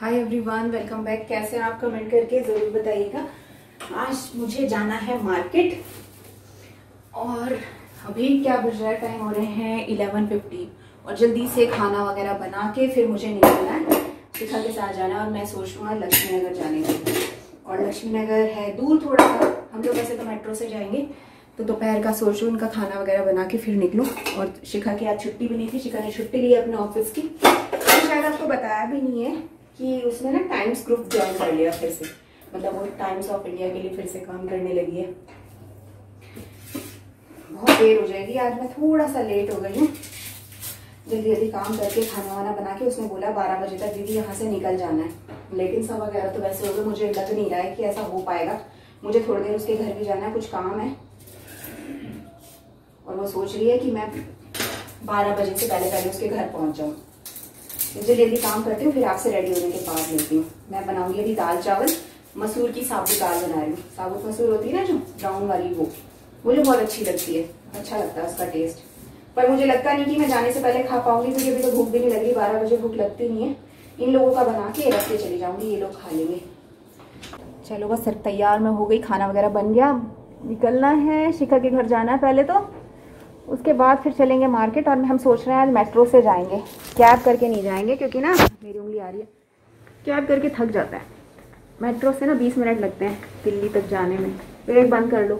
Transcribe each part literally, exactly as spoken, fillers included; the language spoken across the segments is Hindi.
Hi everyone, welcome back. कैसे हैं आप? कमेंट करके ज़रूर बताइएगा। आज मुझे जाना है मार्केट और अभी क्या बज रहा है, टाइम हो रहे हैं इलेवन फिफ्टी और जल्दी से खाना वगैरह बना के फिर मुझे निकलना है, शिखा के साथ जाना है। और मैं सोच रहा हूँ लक्ष्मी नगर जाने की, और लक्ष्मी नगर है दूर थोड़ा सा। हम लोग वैसे तो मेट्रो से जाएंगे, तो दोपहर का सोच रहा हूँ उनका खाना वगैरह बना के फिर निकलूँ। और शिखा की आज छुट्टी भी नहीं थी, शिखा ने छुट्टी ली अपने ऑफिस की। शायद आपको बताया भी नहीं है कि उसने ना टाइम्स ग्रुप ज्वाइन कर लिया फिर से, मतलब वो टाइम्स ऑफ इंडिया के लिए फिर से काम करने लगी है। बहुत देर हो जाएगी आज, मैं थोड़ा सा लेट हो गई हूँ। जल्दी जल्दी काम करके खाना वाना बना के, उसने बोला बारह बजे तक दीदी यहाँ से निकल जाना है, लेकिन सब वगैरह तो वैसे हो गए। मुझे लग नहीं रहा है कि ऐसा हो पाएगा। मुझे थोड़ी देर उसके घर भी जाना है, कुछ काम है, और वो सोच रही है कि मैं बारह बजे से पहले पहले उसके घर पहुंच जाऊँ। मुझे जल्दी काम करती हूँ, फिर आपसे रेडी होने के बाद लेती हूँ। मैं बनाऊंगी अभी दाल चावल, मसूर की साबुत दाल बना रही हूँ। साबुत मसूर होती है ना जो ब्राउन वाली, वो मुझे बहुत अच्छी लगती है, अच्छा लगता है उसका टेस्ट। पर मुझे लगता नहीं कि मैं जाने से पहले खा पाऊंगी, क्योंकि अभी तो भूख भी नहीं लग रही, बारह बजे भूख लगती नहीं है। इन लोगों का बना के रख के चली जाऊंगी, ये लोग खा लेंगे। चलो बस सिर्फ तैयार मैं हो गई, खाना वगैरह बन गया, निकलना है। शिखा के घर जाना है पहले तो, उसके बाद फिर चलेंगे मार्केट। और हम सोच रहे हैं आज मेट्रो से जाएंगे, कैब करके नहीं जाएंगे, क्योंकि ना मेरी उंगली आ रही है, कैब करके थक जाता है। मेट्रो से ना बीस मिनट लगते हैं दिल्ली तक जाने में। फिर एक बंद कर लो।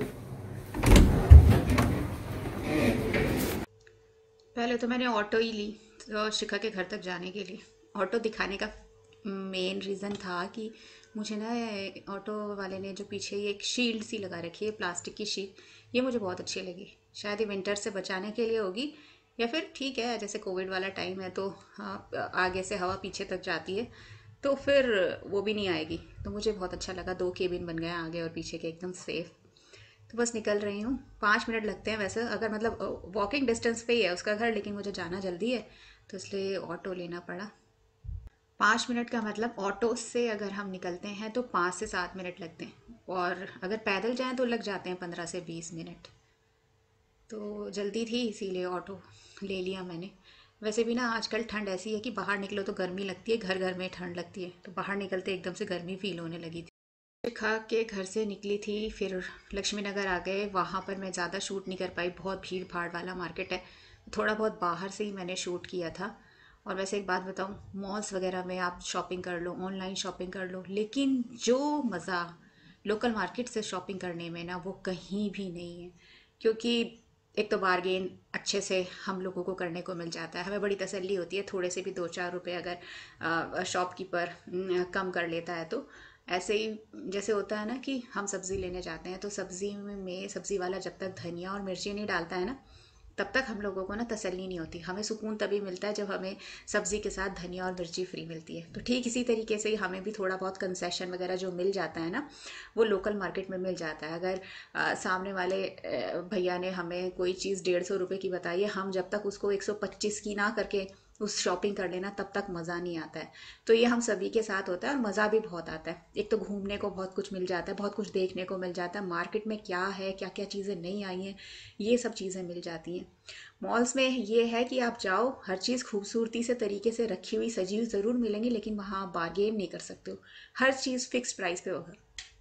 पहले तो मैंने ऑटो ही ली तो शिखा के घर तक जाने के लिए। ऑटो दिखाने का मेन रीज़न था कि मुझे ना ऑटो वाले ने जो पीछे ये एक शील्ड सी लगा रखी है, प्लास्टिक की शील्ड, ये मुझे बहुत अच्छी लगी। शायद ये विंटर से बचाने के लिए होगी, या फिर ठीक है जैसे कोविड वाला टाइम है तो हाँ, आगे से हवा पीछे तक जाती है तो फिर वो भी नहीं आएगी। तो मुझे बहुत अच्छा लगा, दो केबिन बन गए आगे और पीछे के, एकदम सेफ़। तो बस निकल रही हूँ। पाँच मिनट लगते हैं वैसे, अगर मतलब वॉकिंग डिस्टेंस पे ही है उसका घर, लेकिन मुझे जाना जल्दी है तो इसलिए ऑटो लेना पड़ा। पाँच मिनट का मतलब ऑटो से अगर हम निकलते हैं तो पाँच से सात मिनट लगते हैं, और अगर पैदल जाएं तो लग जाते हैं पंद्रह से बीस मिनट। तो जल्दी थी इसीलिए ऑटो ले लिया मैंने। वैसे भी ना आजकल ठंड ऐसी है कि बाहर निकलो तो गर्मी लगती है, घर घर में ठंड लगती है, तो बाहर निकलते एकदम से गर्मी फील होने लगी थी। खा के घर से निकली थी, फिर लक्ष्मी नगर आ गए। वहाँ पर मैं ज़्यादा शूट नहीं कर पाई, बहुत भीड़ भाड़ वाला मार्केट है। थोड़ा बहुत बाहर से ही मैंने शूट किया था। और वैसे एक बात बताऊँ, मॉल्स वगैरह में आप शॉपिंग कर लो, ऑनलाइन शॉपिंग कर लो, लेकिन जो मज़ा लोकल मार्केट से शॉपिंग करने में ना, वो कहीं भी नहीं है। क्योंकि एक तो बार्गेन अच्छे से हम लोगों को करने को मिल जाता है, हमें बड़ी तसल्ली होती है। थोड़े से भी दो चार रुपए अगर शॉपकीपर कम कर लेता है तो ऐसे ही जैसे होता है ना कि हम सब्ज़ी लेने जाते हैं तो सब्ज़ी में सब्ज़ी वाला जब तक धनिया और मिर्ची नहीं डालता है ना, तब तक हम लोगों को ना तसल्ली नहीं होती। हमें सुकून तभी मिलता है जब हमें सब्ज़ी के साथ धनिया और मिर्ची फ्री मिलती है। तो ठीक इसी तरीके से हमें भी थोड़ा बहुत कंसेशन वगैरह जो मिल जाता है ना, वो लोकल मार्केट में मिल जाता है। अगर आ, सामने वाले भैया ने हमें कोई चीज़ डेढ़ सौ रुपये की बताई है, हम जब तक उसको एक सौ पच्चीस की ना करके उस शॉपिंग कर लेना, तब तक मज़ा नहीं आता है। तो ये हम सभी के साथ होता है और मज़ा भी बहुत आता है। एक तो घूमने को बहुत कुछ मिल जाता है, बहुत कुछ देखने को मिल जाता है, मार्केट में क्या है, क्या क्या चीज़ें नहीं आई हैं, ये सब चीज़ें मिल जाती हैं। मॉल्स में ये है कि आप जाओ, हर चीज़ खूबसूरती से तरीके से रखी हुई सजी हुई ज़रूर मिलेंगी, लेकिन वहाँ आप बार्गेन नहीं कर सकते हो। हर चीज़ फिक्स प्राइस पे होगा।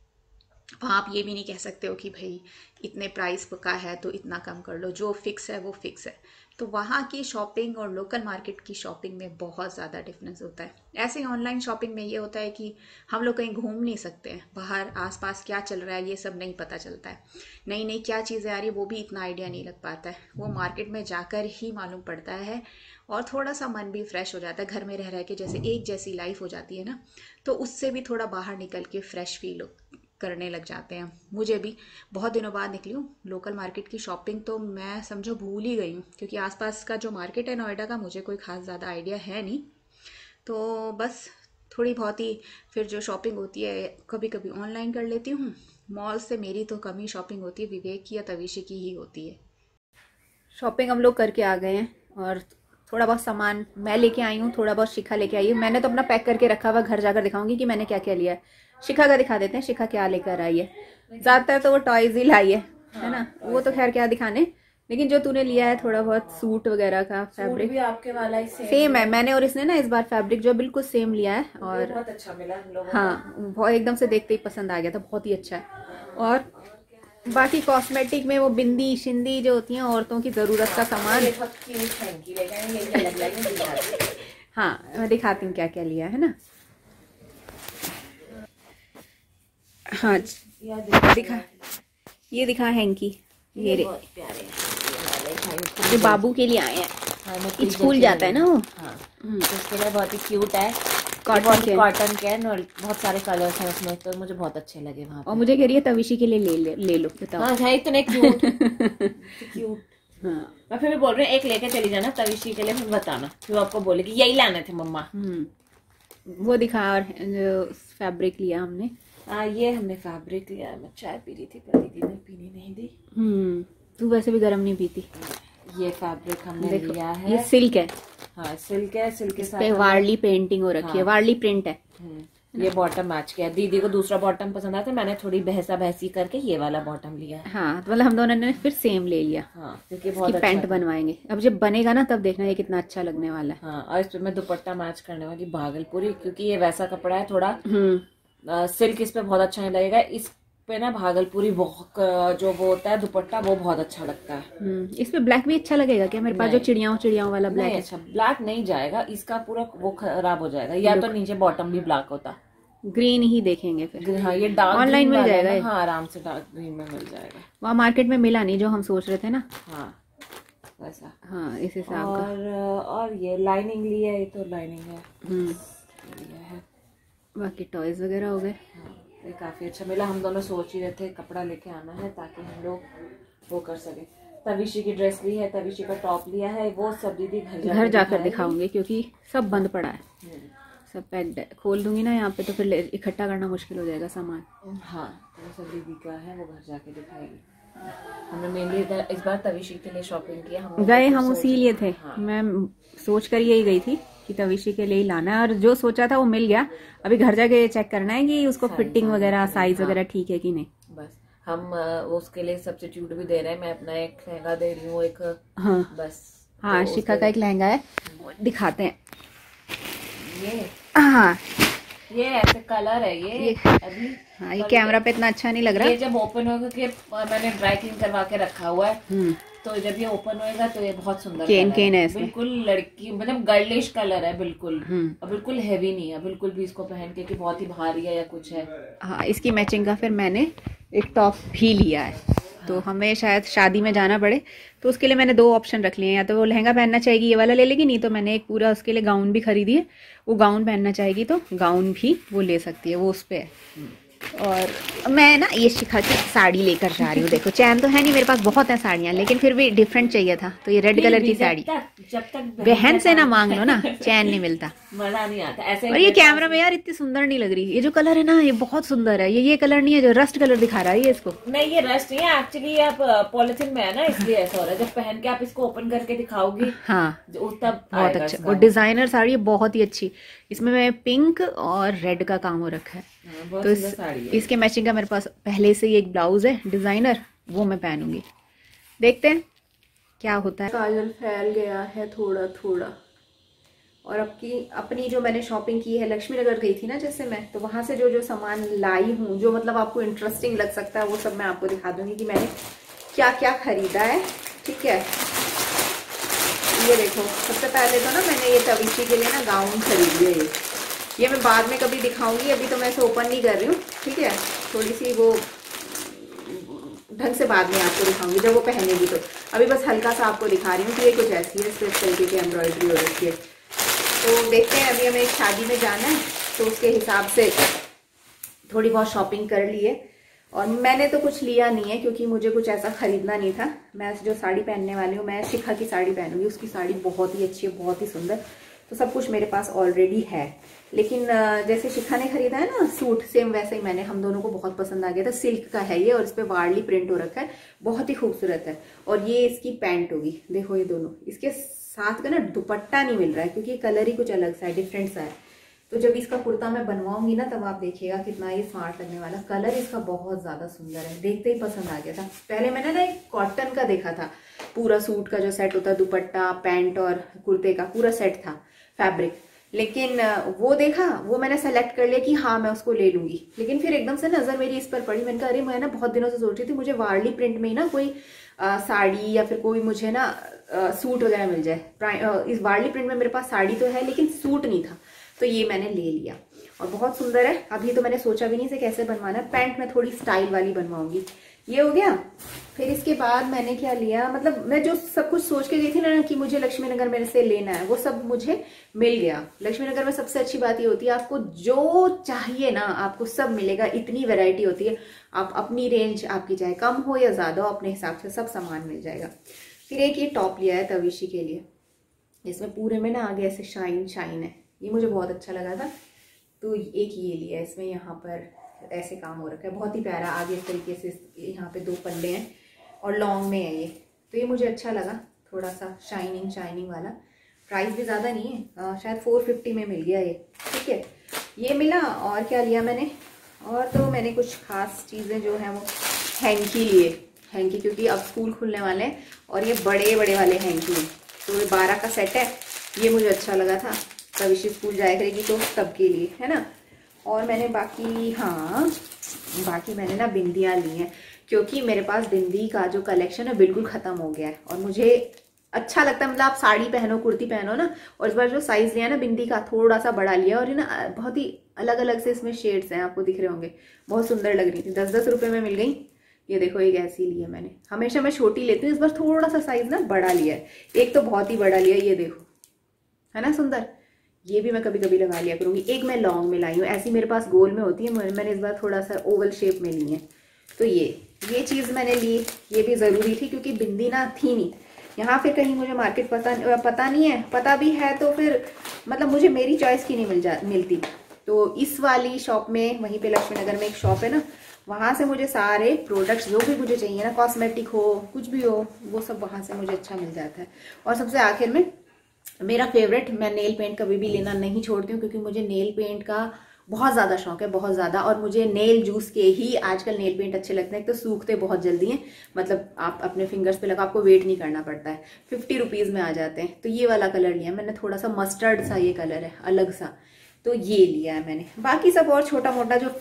वहाँ आप ये भी नहीं कह सकते हो कि भाई इतने प्राइस का है तो इतना कम कर लो, जो फिक्स है वो फिक्स है। तो वहाँ की शॉपिंग और लोकल मार्केट की शॉपिंग में बहुत ज़्यादा डिफरेंस होता है। ऐसे ही ऑनलाइन शॉपिंग में ये होता है कि हम लोग कहीं घूम नहीं सकते हैं, बाहर आसपास क्या चल रहा है ये सब नहीं पता चलता है, नई नई क्या चीज़ें आ रही है वो भी इतना आइडिया नहीं लग पाता है। वो मार्केट में जाकर ही मालूम पड़ता है, और थोड़ा सा मन भी फ्रेश हो जाता है। घर में रह रह के जैसे एक जैसी लाइफ हो जाती है ना, तो उससे भी थोड़ा बाहर निकल के फ्रेश फील करने लग जाते हैं। मुझे भी बहुत दिनों बाद निकली हूँ लोकल मार्केट की शॉपिंग, तो मैं समझो भूल ही गई हूँ, क्योंकि आसपास का जो मार्केट है नोएडा का, मुझे कोई खास ज़्यादा आइडिया है नहीं। तो बस थोड़ी बहुत ही फिर जो शॉपिंग होती है कभी कभी ऑनलाइन कर लेती हूँ। मॉल से मेरी तो कम ही शॉपिंग होती है, विवेक की या तविशी की ही होती है। शॉपिंग हम लोग करके आ गए हैं, और थोड़ा बहुत सामान मैं लेके आई हूँ, थोड़ा बहुत शिखा लेके आई हूँ। मैंने तो अपना पैक करके रखा हुआ, घर जाकर दिखाऊंगी कि मैंने क्या क्या लिया है। शिखा का दिखा देते हैं, शिखा क्या लेकर आई है। ज़्यादातर तो वो टॉयज ही लाई है है ना। वो तो खैर क्या दिखाने, लेकिन जो तूने लिया है थोड़ा बहुत सूट वगैरह का फैब्रिक भी आपके वाला ही सेम, सेम है। मैंने और इसने ना इस बार फैब्रिक जो बिल्कुल सेम लिया है और बहुत अच्छा मिला हम लोगों को। हाँ, बहुत एकदम से देखते ही पसंद आ गया था, बहुत ही अच्छा है। और बाकी कॉस्मेटिक में वो बिंदी शिंदी जो होती हैं औरतों की ज़रूरत का सामान, हाँ मैं दिखाती हूँ क्या क्या लिया है ना। हाँ दिखा, ये दिखा हैंकी, ये रे ये बाबू के लिए आए हैं। हाँ, स्कूल जाता है ना वो। हाँ, तो इसके लिए बहुत ही क्यूट है, कॉटन के कॉटन के और बहुत सारे कलर्स हैं उसमें, तो मुझे बहुत अच्छे लगे वहाँ पे। और मुझे कह रही है तविशी के लिए ले ले, ले लो बताओ। हाँ है इतने क्यूट क्यूट। हाँ मैं फिर भी बोल रही हूँ एक लेके चली जाना तविशी के लिए, फिर बताना, फिर आपको बोलेगी यही लाने थे मम्मा। वो दिखा। और जो फैब्रिक लिया हमने, हाँ ये हमने फैब्रिक लिया। मैं चाय पी रही थी पर दीदी ने पीने नहीं दी। हम्म तू वैसे भी गर्म नहीं पीती। ये फैब्रिक हमने लिया है, ये सिल्क है। हाँ सिल्क है, सिल्क के साथ वार्ली पेंटिंग हो रखी है, वार्ली प्रिंट है। ये बॉटम मैच किया, दीदी को दूसरा बॉटम पसंद आया था, मैंने थोड़ी बहसा बहसी करके ये वाला बॉटम लिया। हाँ तो मतलब हम दोनों ने फिर सेम ले लिया। हाँ क्योंकि बहुत अच्छा पैंट बनवाएंगे अब, जब बनेगा ना तब देखना ये कितना अच्छा लगने वाला है। हाँ और इस पे मैं दुपट्टा मैच करने वाली भागलपुरी, क्योंकि ये वैसा कपड़ा है थोड़ा, सिल्क इस पे बहुत अच्छा नहीं लगेगा, इस पे ना भागलपुरी बहुत जो वो होता है दुपट्टा वो बहुत अच्छा लगता है। इस पे ब्लैक भी अच्छा लगेगा क्या? मेरे पास जो चिड़ियाओं चिड़ियाओं वाला ब्लैक है। अच्छा ब्लैक नहीं जाएगा, इसका पूरा वो खराब हो जाएगा, या तो नीचे बॉटम भी ब्लैक होता। ग्रीन ही देखेंगे फिर। हाँ ये डार्क ऑनलाइन मिल जाएगा। हाँ आराम से डार्क ग्रीन में मिल जाएगा। वहाँ मार्केट में मिला नहीं जो हम सोच रहे थे ना। हाँ वैसा। हाँ इस हिसाब का। और और ये लाइनिंग ली है, ये तो लाइनिंग है। हम्म बाकी टॉयज वगैरह हो गए। ये काफी अच्छा मिला, हम दोनों सोच ही रहे थे कपड़ा लेके आना है ताकि हम लोग वो कर सके। तविशी की ड्रेस ली है, तविशी का टॉप लिया है, वो सब दीदी घर घर जाकर दिखाऊंगी क्योंकि सब बंद पड़ा है, सब पैक्ड है। खोल दूंगी ना यहाँ पे तो फिर इकट्ठा करना मुश्किल हो जाएगा सामान। हाँ तो वो सब दीदी का है, वो घर जाके दिखाएगी। हमने मेनली इस बार तविशी के लिए शॉपिंग किया, हम गए हम उसी लिए थे। हाँ। मैं सोच कर यही गई थी कि तविशी के लिए ही लाना है, और जो सोचा था वो मिल गया। अभी घर जाके चेक करना है कि उसको फिटिंग वगैरह साइज वगैरह ठीक है कि नहीं। बस हम उसके लिए सब्स्टिट्यूट भी दे रहे हैं, मैं अपना एक लहंगा दे रही हूँ एक। हाँ बस हाँ तो शिखा का एक लहंगा है, दिखाते हैं। ये हाँ ये ऐसे कलर है ये, ये अभी हाँ ये कैमरा पे इतना अच्छा नहीं लग रहा। ये जब ओपन होगा कि मैंने ड्राई क्लीन करवा के रखा हुआ है, तो जब ये ओपन होएगा तो ये बहुत सुंदर केन केन है, बिल्कुल लड़की मतलब गर्लिश कलर है बिल्कुल, और बिल्कुल हैवी नहीं है बिल्कुल भी इसको पहन के कि बहुत ही भारी है या कुछ है। हाँ इसकी मैचिंग का फिर मैंने एक टॉप भी लिया है। हाँ। तो हमें शायद शादी में जाना पड़े तो उसके लिए मैंने दो ऑप्शन रख लिए हैं, या तो वो लहंगा पहनना चाहेगी ये वाला ले लेगी, नहीं तो मैंने एक पूरा उसके लिए गाउन भी खरीदी है, वो गाउन पहनना चाहेगी तो गाउन भी वो ले सकती है, वो उस पर है। और मैं ना ये शिखा की साड़ी लेकर जा रही हूँ। देखो चैन तो है नहीं मेरे पास, बहुत है साड़ियाँ, लेकिन फिर भी डिफरेंट चाहिए था तो ये रेड कलर की साड़ी। जब तक बहन से ना मांग लो ना, चैन नहीं मिलता, मजा नहीं आता ऐसे। और ये कैमरा में यार इतनी सुंदर नहीं लग रही। ये जो कलर है ना ये बहुत सुंदर है, ये ये कलर नहीं है जो रस्ट कलर दिखा रहा है ये इसको। नहीं ये रस्ट नहीं है एक्चुअली, आप पॉलिथीन में है ना इसलिए ऐसा हो रहा है, जब पहन के आप इसको ओपन करके दिखाओगी हाँ तब बहुत अच्छा। वो डिजाइनर साड़ी बहुत ही अच्छी, इसमें मैं पिंक और रेड का काम हो रखा है। तो इस, इसके मैचिंग का मेरे पास पहले से ही एक ब्लाउज है डिजाइनर, वो मैं पहनूंगी। देखते हैं क्या होता है। काजल फैल गया है थोड़ा थोड़ा। और अपनी अपनी जो मैंने शॉपिंग की है लक्ष्मी नगर गई थी ना जैसे मैं, तो वहां से जो जो सामान लाई हूँ जो मतलब आपको इंटरेस्टिंग लग सकता है वो सब मैं आपको दिखा दूंगी कि मैंने क्या क्या खरीदा है। ठीक है ये देखो, सबसे पहले तो ना मैंने ये तविशी के लिए ना गाउन खरीद लिया, ये ये मैं बाद में कभी दिखाऊंगी, अभी तो मैं इसे ओपन नहीं कर रही हूँ। ठीक है थोड़ी सी वो ढंग से बाद में आपको दिखाऊंगी जब वो पहनेगी, तो अभी बस हल्का सा आपको दिखा रही हूँ कि ये कुछ ऐसी है, इस तरीके की एम्ब्रॉयडरी हो रखी है। तो देखते हैं, अभी हमें एक शादी में जाना है तो उसके हिसाब से थोड़ी बहुत शॉपिंग कर ली है। और मैंने तो कुछ लिया नहीं है क्योंकि मुझे कुछ ऐसा खरीदना नहीं था। मैं जो साड़ी पहनने वाली हूँ मैं शिखा की साड़ी पहनूंगी, उसकी साड़ी बहुत ही अच्छी है, बहुत ही सुंदर, तो सब कुछ मेरे पास ऑलरेडी है। लेकिन जैसे शिखा ने खरीदा है ना सूट, सेम वैसे ही मैंने, हम दोनों को बहुत पसंद आ गया था। सिल्क का है ये और इस पे वार्ली प्रिंट हो रखा है, बहुत ही खूबसूरत है। और ये इसकी पैंट होगी, देखो ये दोनों, इसके साथ का ना दुपट्टा नहीं मिल रहा है क्योंकि कलर ही कुछ अलग सा है, डिफरेंट सा है। तो जब इसका कुर्ता मैं बनवाऊंगी ना तब आप देखिएगा कितना ये स्मार्ट लगने वाला। कलर इसका बहुत ज़्यादा सुंदर है, देखते ही पसंद आ गया था। पहले मैंने ना एक कॉटन का देखा था, पूरा सूट का जो सेट होता है, दुपट्टा पैंट और कुर्ते का पूरा सेट था फैब्रिक, लेकिन वो देखा, वो मैंने सेलेक्ट कर लिया कि हाँ मैं उसको ले लूंगी। लेकिन फिर एकदम से नज़र मेरी इस पर पड़ी, मैंने कहा अरे मैं ना बहुत दिनों से सोच रही थी मुझे वार्ली प्रिंट में ही ना कोई आ, साड़ी या फिर कोई मुझे ना आ, सूट वगैरह मिल जाए। इस वार्ली प्रिंट में मेरे पास साड़ी तो है लेकिन सूट नहीं था, तो ये मैंने ले लिया और बहुत सुंदर है। अभी तो मैंने सोचा भी नहीं से कैसे बनवाना है। पैंट में थोड़ी स्टाइल वाली बनवाऊंगी। ये हो गया। फिर इसके बाद मैंने क्या लिया, मतलब मैं जो सब कुछ सोच के गई थी ना कि मुझे लक्ष्मी नगर मेरे से लेना है, वो सब मुझे मिल गया। लक्ष्मी नगर में सबसे अच्छी बात ये होती है आपको जो चाहिए ना आपको सब मिलेगा, इतनी वैरायटी होती है। आप अपनी रेंज आपकी चाहे कम हो या ज्यादा हो, अपने हिसाब से सब सामान मिल जाएगा। फिर एक ये टॉप लिया है तविशी के लिए, इसमें पूरे में ना आगे ऐसे शाइन शाइन है, ये मुझे बहुत अच्छा लगा था, तो एक ये लिया है। इसमें यहाँ पर ऐसे काम हो रखा है, बहुत ही प्यारा। आगे इस तरीके से यहाँ पे दो पल्ले हैं और लॉन्ग में है ये, तो ये मुझे अच्छा लगा, थोड़ा सा शाइनिंग शाइनिंग वाला। प्राइस भी ज़्यादा नहीं है, आ, शायद फोर फिफ्टी में मिल गया ये। ठीक है, ये मिला। और क्या लिया मैंने, और तो मैंने कुछ खास चीज़ें जो हैं वो हैंकी लिए, हैंकी, क्योंकि अब स्कूल खुलने वाले हैं और ये बड़े बड़े वाले हैंकी हैं, तो ये बारह का सेट है, ये मुझे अच्छा लगा था। तविशी स्कूल जाया करेगी तो सबके लिए है ना। और मैंने बाकी, हाँ बाकी मैंने ना बिंदियाँ ली हैं, क्योंकि मेरे पास बिंदी का जो कलेक्शन है बिल्कुल ख़त्म हो गया है और मुझे अच्छा लगता है। मतलब आप साड़ी पहनो, कुर्ती पहनो ना, और इस बार जो साइज़ लिया ना बिंदी का थोड़ा सा बड़ा लिया, और ये ना बहुत ही अलग अलग से इसमें शेड्स हैं, आपको दिख रहे होंगे, बहुत सुंदर लग रही थी। दस दस रुपये में मिल गई। ये देखो एक ऐसी ली है मैंने, हमेशा मैं छोटी लेती हूँ, इस बार थोड़ा सा साइज़ ना बड़ा लिया है। एक तो बहुत ही बड़ा लिया, ये देखो है ना सुंदर, ये भी मैं कभी कभी लगा लिया करूँगी। एक मैं लॉन्ग में लाई हूँ, ऐसी मेरे पास गोल में होती है, मैंने इस बार थोड़ा सा ओवल शेप में ली है। तो ये ये चीज़ मैंने ली, ये भी ज़रूरी थी क्योंकि बिंदी ना थी नहीं यहाँ। फिर कहीं मुझे मार्केट पता पता नहीं है, पता भी है तो फिर मतलब मुझे मेरी चॉइस की नहीं मिल जा मिलती। तो इस वाली शॉप में, वहीं पे लक्ष्मी नगर में एक शॉप है ना, वहाँ से मुझे सारे प्रोडक्ट्स जो भी मुझे चाहिए ना, कॉस्मेटिक हो कुछ भी हो, वो सब वहाँ से मुझे अच्छा मिल जाता है। और सबसे आखिर में मेरा फेवरेट, मैं नेल पेंट कभी भी लेना नहीं छोड़ती हूँ, क्योंकि मुझे नेल पेंट का बहुत ज़्यादा शौक है, बहुत ज़्यादा। और मुझे नेल जूस के ही आजकल नेल पेंट अच्छे लगते हैं, तो सूखते बहुत जल्दी हैं, मतलब आप अपने फिंगर्स पे लगा, आपको वेट नहीं करना पड़ता है, फिफ्टी रुपीज़ में आ जाते हैं। तो ये वाला कलर लिया मैंने, थोड़ा सा मस्टर्ड सा ये कलर है, अलग सा, तो ये लिया है मैंने। बाकी सब और छोटा मोटा जो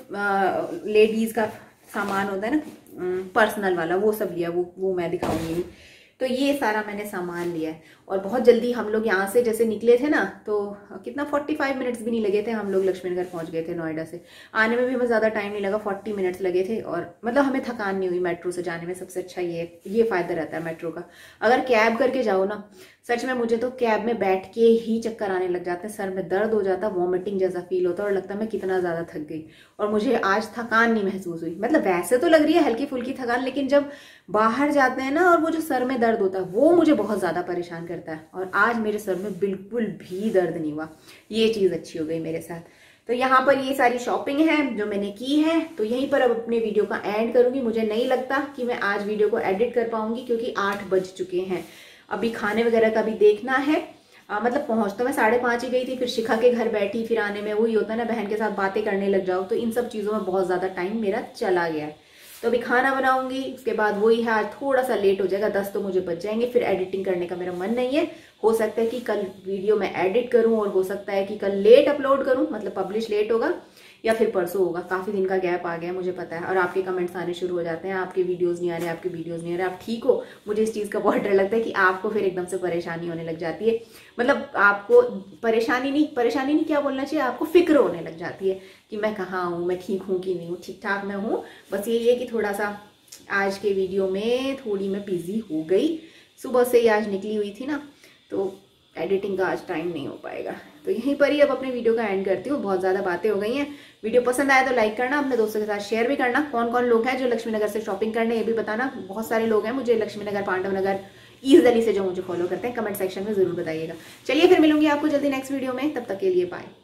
लेडीज़ का सामान होता है ना पर्सनल वाला, वो सब लिया, वो वो मैं दिखाऊंगी। तो ये सारा मैंने सामान लिया है। और बहुत जल्दी हम लोग यहाँ से जैसे निकले थे ना, तो कितना पैंतालीस मिनट्स भी नहीं लगे थे, हम लोग लक्ष्मी नगर पहुँच गए थे नोएडा से। आने में भी हमें ज़्यादा टाइम नहीं लगा, चालीस मिनट्स लगे थे, और मतलब हमें थकान नहीं हुई मेट्रो से जाने में। सबसे अच्छा ये ये फ़ायदा रहता है मेट्रो का। अगर कैब करके जाओ ना, सच में मुझे तो कैब में बैठ के ही चक्कर आने लग जाते हैं, सर में दर्द हो जाता, वॉमिटिंग जैसा फील होता है और लगता है मैं कितना ज़्यादा थक गई। और मुझे आज थकान नहीं महसूस हुई, मतलब वैसे तो लग रही है हल्की फुल्की थकान, लेकिन जब बाहर जाते हैं ना और वो जो सर में दर्द होता है वो मुझे बहुत ज़्यादा परेशान करता है। और आज मेरे सर में बिल्कुल भी दर्द नहीं हुआ, ये चीज़ अच्छी हो गई मेरे साथ। तो यहाँ पर ये सारी शॉपिंग है जो मैंने की है। तो यहीं पर अब अपने वीडियो का एंड करूँगी। मुझे नहीं लगता कि मैं आज वीडियो को एडिट कर पाऊँगी, क्योंकि आठ बज चुके हैं। अभी खाने वगैरह का भी देखना है। आ, मतलब पहुंच तो मैं साढ़े पाँच ही गई थी, फिर शिखा के घर बैठी, फिर आने में वही होता है ना, बहन के साथ बातें करने लग जाओ, तो इन सब चीज़ों में बहुत ज़्यादा टाइम मेरा चला गया है। तो अभी खाना बनाऊंगी, उसके बाद वही है, आज थोड़ा सा लेट हो जाएगा, दस तो मुझे बच जाएंगे। फिर एडिटिंग करने का मेरा मन नहीं है। हो सकता है कि कल वीडियो मैं एडिट करूं, और हो सकता है कि कल लेट अपलोड करूं, मतलब पब्लिश लेट होगा, या फिर परसों होगा। काफ़ी दिन का गैप आ गया, मुझे पता है। और आपके कमेंट्स आने शुरू हो जाते हैं, आपके वीडियोस नहीं आ रहे, आपके वीडियोस नहीं आ रहे, आप ठीक हो। मुझे इस चीज़ का बहुत डर लगता है कि आपको फिर एकदम से परेशानी होने लग जाती है। मतलब आपको परेशानी नहीं परेशानी नहीं क्या बोलना चाहिए, आपको फिक्र होने लग जाती है कि मैं कहाँ हूँ, मैं ठीक हूँ कि नहीं हूँ। ठीक ठाक मैं हूँ, बस यही है कि थोड़ा सा आज के वीडियो में थोड़ी मैं बिजी हो गई। सुबह से ही आज निकली हुई थी ना, तो एडिटिंग का आज टाइम नहीं हो पाएगा। तो यहीं पर ही अब अपने वीडियो का एंड करती हूँ। बहुत ज़्यादा बातें हो गई हैं। वीडियो पसंद आया तो लाइक करना, अपने दोस्तों के साथ शेयर भी करना। कौन कौन लोग हैं जो लक्ष्मी नगर से शॉपिंग करने, ये भी बताना। बहुत सारे लोग हैं मुझे लक्ष्मी नगर, पांडव नगर, ईस्ट दिल्ली से जो मुझे फॉलो करते हैं। कमेंट सेक्शन में जरूर बताइएगा। चलिए फिर मिलूंगी आपको जल्दी नेक्स्ट वीडियो में, तब तक के लिए बाय।